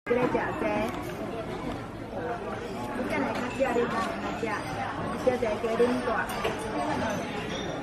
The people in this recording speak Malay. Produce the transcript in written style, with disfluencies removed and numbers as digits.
你来食这，你干来较少，你干来较少，小姐加恁大。